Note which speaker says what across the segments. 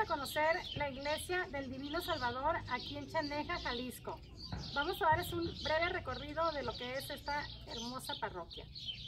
Speaker 1: conocer la iglesia del Divino Salvador aquí en Chaneja, Jalisco. Vamos a darles un breve recorrido de lo que es esta hermosa parroquia.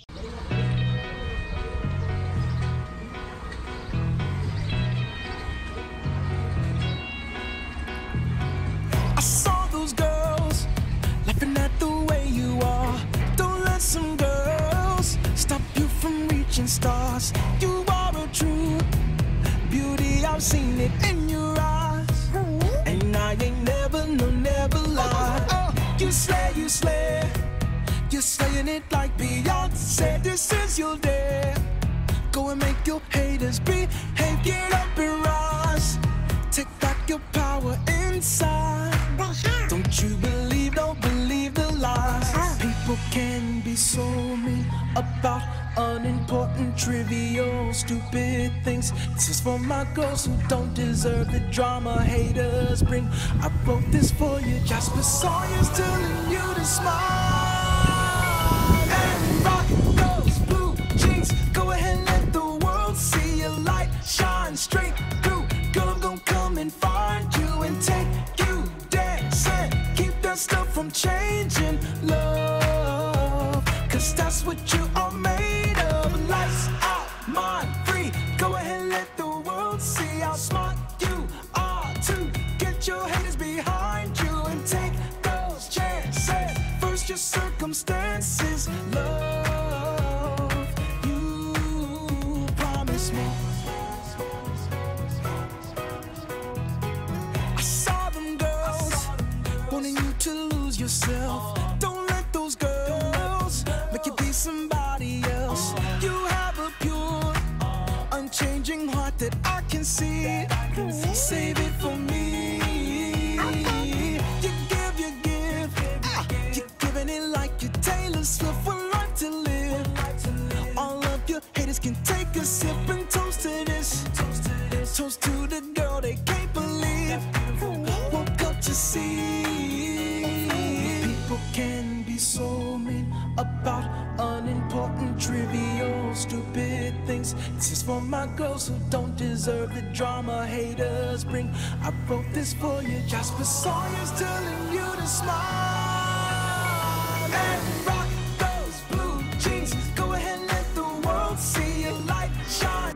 Speaker 2: I saw those girls laughing at the way you are. Don't let some girls stop you from reaching stars. You are a true beauty, I've seen it in your eyes. And I ain't never, no, never lied. You slay, you slay. You're slaying it like Beyonce. This is your day. Go and make your haters behave. Get up and rise. Take back your power inside. Don't you believe, don't believe the lies. People can be so mean about unimportant, trivial, stupid things. This is for my girls who don't deserve the drama haters bring. I wrote this for you, Jasper Sawyer's telling you to smile and rock those blue jeans. Go ahead and let the world see your light shine straight through. Girl, I'm gonna come and find you and take you dancing. Keep that stuff from changing, love, 'cause that's what you are made of. Lights out, mind free. Go ahead and let the world see how smart you are to get your haters behind you and take those chances. First your circumstances, love, you promised me. I saw them girls wanting you to lose yourself. Don't let those girls make you be somebody else. You have a pure, unchanging heart that I can see. Save it for me. You give, you're giving it like you're Taylor Swift. One life to live. All of your haters can take a sip and toast to this. Toast to the girl they can't believe. Woke up to see. People can be so mean about unimportant, trivial, stupid things. This is for my girls who don't deserve the drama haters bring. I wrote this for you, Jasper Sawyer's telling you to smile and rock those blue jeans. Go ahead and let the world see your light shine.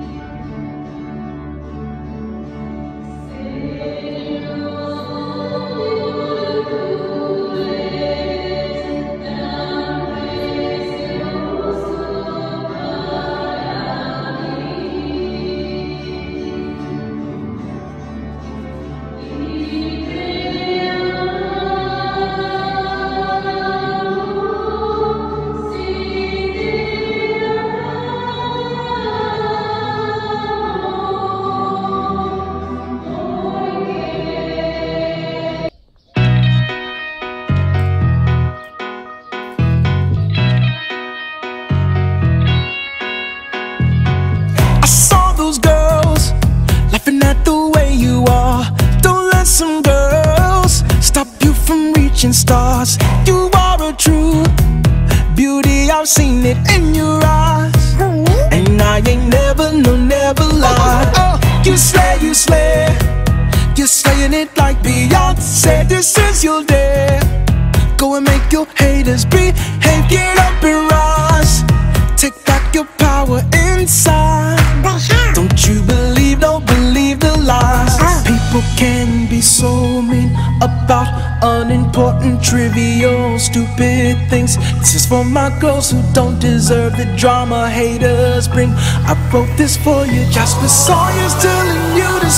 Speaker 2: Some girls stop you from reaching stars. You are a true beauty, I've seen it in your eyes. And I ain't never, no, never lied. You slay, you slay. You're slaying it like Beyonce. This is your day. Go and make your haters behave. Get up and rise. Take back your power inside. Don't you believe, don't believe the lies. People can be so mean about unimportant, trivial, stupid things. This is for my girls who don't deserve the drama haters bring. I wrote this for you, Jasper Sawyer's telling you to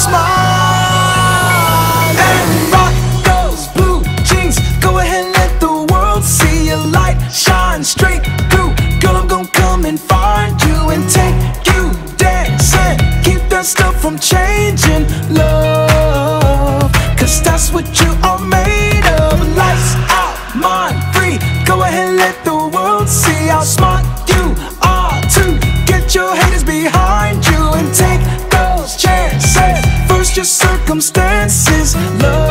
Speaker 2: smile and rock those blue jeans. Go ahead and let the world see your light shine straight through. Girl, I'm gonna come and find you and take you dancing. Keep that stuff from changing, love, 'cause that's what you are made of. Lights out, mind free. Go ahead and let the world see how smart you are to get your haters behind you and take those chances. First your circumstances, love.